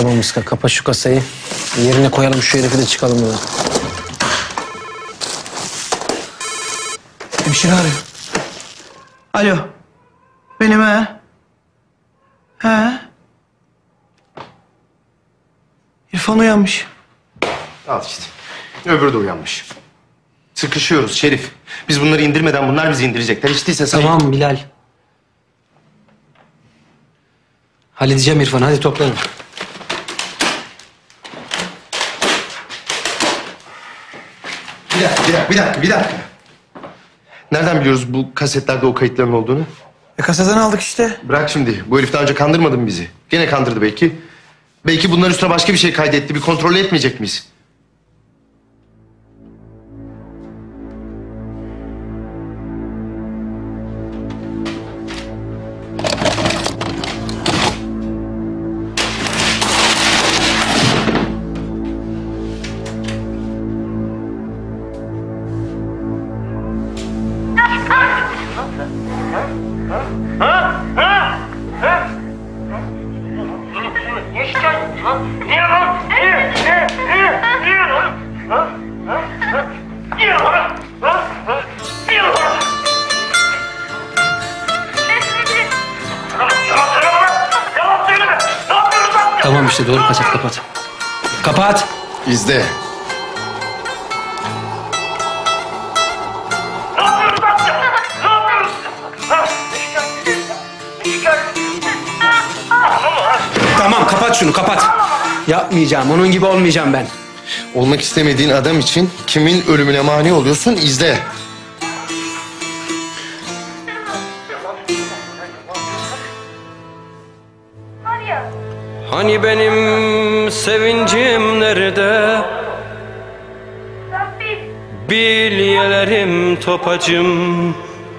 Tamam Iska, kapa şu kasayı. Yerine koyalım şu herifi de çıkalım buradan. Hemşire arıyor. Alo. Benim he. He. İrfan uyanmış. Al işte. Öbürü de uyanmış. Sıkışıyoruz Şerif. Biz bunları indirmeden bunlar bizi indirecekler. Hiç değilse sayın... Tamam Bilal. Halledeceğim İrfan, hadi toplanın. Bir dakika. Nereden biliyoruz bu kasetlerde o kayıtların olduğunu? Kasadan aldık işte. Bırak şimdi. Bu herif daha önce kandırmadı mı bizi? Gene kandırdı belki. Belki bunların üstüne başka bir şey kaydetti. Bir kontrol etmeyecek miyiz? Tamam işte, doğru kaset, kapat. Kapat! İzle. Tamam, kapat şunu, kapat. Yapmayacağım, onun gibi olmayacağım ben. Olmak istemediğin adam için kimin ölümüne mani oluyorsun? İzle. Hani benim sevincim nerede? Bilyelerim topacım.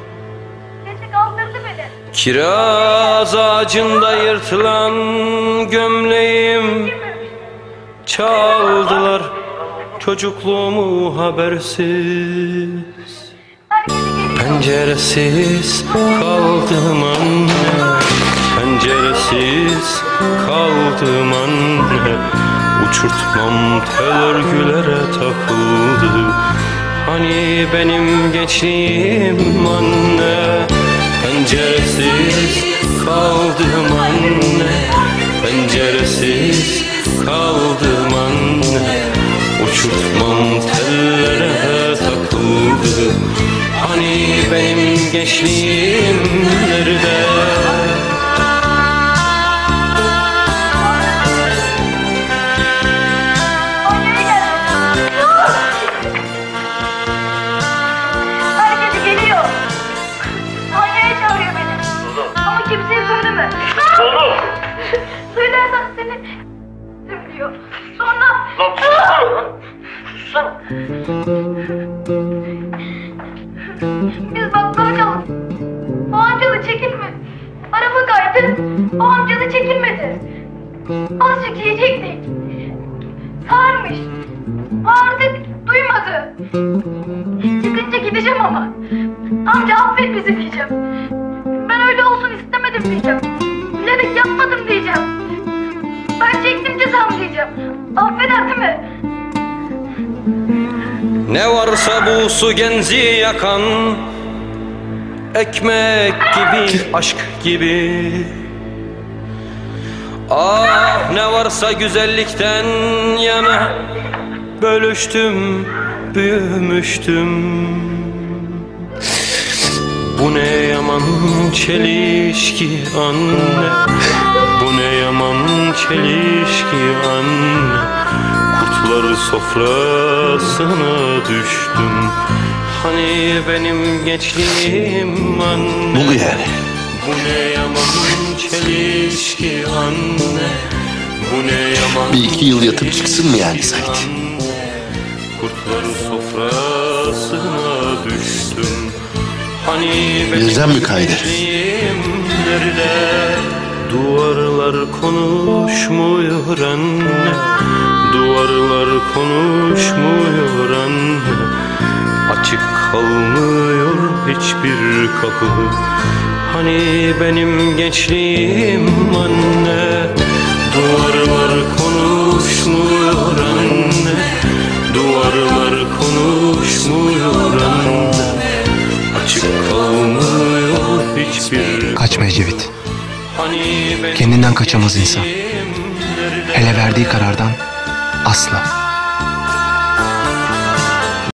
Kiraz ağacında yırtılan gömleğim. Çaldılar çocukluğumu habersiz. Penceresiz kaldım anne. Penceresiz kaldım anne. Uçurtmam tel örgülere takıldı. Hani benim gençliğim anne. Penceresiz kaldım anne. Penceresiz kaldım anne. Uçurtmam tellere takıldı. Hani benim gençliğim nerede? Herkes geliyor. Anneye çağırıyor beni. Ama kimseye söyleme. Oğlum! Söylersen seni diyor. Sonra... Lan sussana! Sussana! Biz bakkala çaldık. O amcalı çekilmedi. Araba kaydı. O amcalı çekilmedi. Azıcık yiyecektik. Sarmış. Bağırdık. Duymadı. Çıkınca gideceğim ama. Amca affet bizi diyeceğim. Ben öyle olsun istemedim diyeceğim. Bilerek yapmadım diyeceğim. Ben çektim cezamı diyeceğim. Affeder değil mi? Ne varsa bu su genzi yakan, ekmek gibi, aşk gibi. Ah ne varsa güzellikten yana, bölüştüm, büyümüştüm. Bu ne yaman çelişki anne. Bu ne yaman çelişki anne. Kurtlar sofrasına düştüm. Hani benim gençliğim anne. Bul yani. Bu ne yaman çelişki anne. Bu ne yaman. Bir iki yıl yatıp çıksın mı yani Sait? Kurtlar sofrasına düştüm. Hani Birden mi kaydı? Nerede? Duvarlar konuşmuyor anne. Duvarlar konuşmuyor anne. Açık kalmıyor hiçbir kapı. Hani benim gençliğim anne. Duvarlar konuşmuyor anne. Açık kalmıyor hiçbir. Kaçma Ecevit. Hani ben Kendinden kaçamaz insan. derler. Hele verdiği karardan asla.